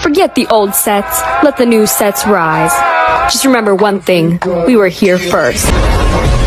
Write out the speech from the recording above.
Forget the old sets, let the new sets rise. Just remember one thing, we were here first.